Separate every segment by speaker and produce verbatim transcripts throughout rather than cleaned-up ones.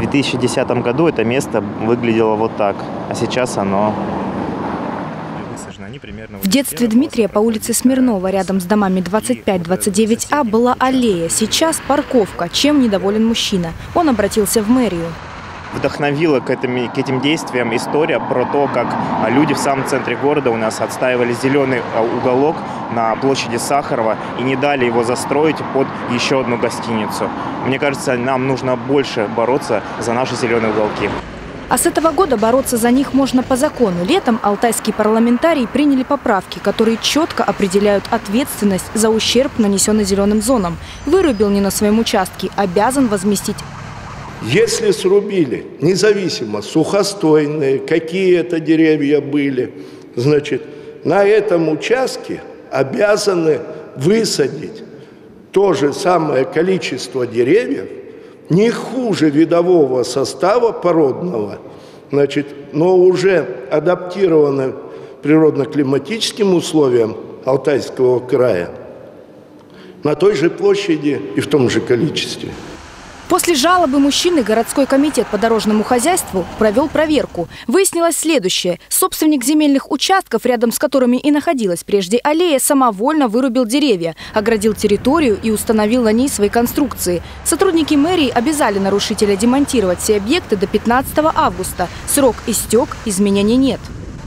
Speaker 1: две тысячи десятом году это место выглядело вот так, а сейчас оно...
Speaker 2: В детстве Дмитрия по улице Смирнова рядом с домами двадцать пять двадцать девять А была аллея. Сейчас парковка, чем недоволен мужчина. Он обратился в мэрию.
Speaker 1: Вдохновила к этим, к этим действиям история про то, как люди в самом центре города у нас отстаивали зеленый уголок на площади Сахарова и не дали его застроить под еще одну гостиницу. Мне кажется, нам нужно больше бороться за наши зеленые уголки.
Speaker 2: А с этого года бороться за них можно по закону. Летом алтайские парламентарии приняли поправки, которые четко определяют ответственность за ущерб, нанесенный зеленым зонам. Вырубил не на своем участке, обязан возместить.
Speaker 3: Если срубили, независимо, сухостойные, какие это деревья были, значит, на этом участке обязаны высадить то же самое количество деревьев, не хуже видового состава породного, значит, но уже адаптировано природно-климатическим условиям Алтайского края на той же площади и в том же количестве.
Speaker 2: После жалобы мужчины городской комитет по дорожному хозяйству провел проверку. Выяснилось следующее. Собственник земельных участков, рядом с которыми и находилась прежде аллея, самовольно вырубил деревья, оградил территорию и установил на ней свои конструкции. Сотрудники мэрии обязали нарушителя демонтировать все объекты до пятнадцатого августа. Срок истек, изменений нет.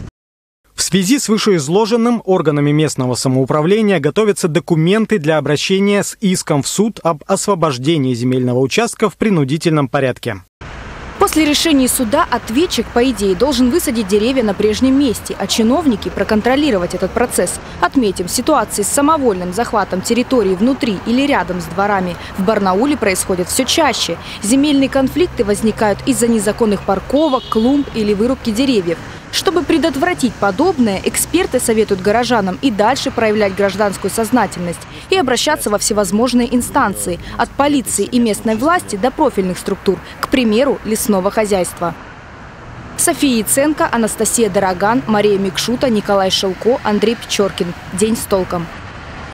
Speaker 4: В связи с вышеизложенным органами местного самоуправления готовятся документы для обращения с иском в суд об освобождении земельного участка в принудительном порядке.
Speaker 2: После решения суда ответчик, по идее, должен высадить деревья на прежнем месте, а чиновники проконтролировать этот процесс. Отметим, ситуации с самовольным захватом территории внутри или рядом с дворами в Барнауле происходят все чаще. Земельные конфликты возникают из-за незаконных парковок, клумб или вырубки деревьев. Чтобы предотвратить подобное, эксперты советуют горожанам и дальше проявлять гражданскую сознательность и обращаться во всевозможные инстанции, от полиции и местной власти до профильных структур, к примеру, лесного хозяйства. София Яценко, Анастасия Дороган, Мария Микшута, Николай Шелко, Андрей Печоркин. День с толком.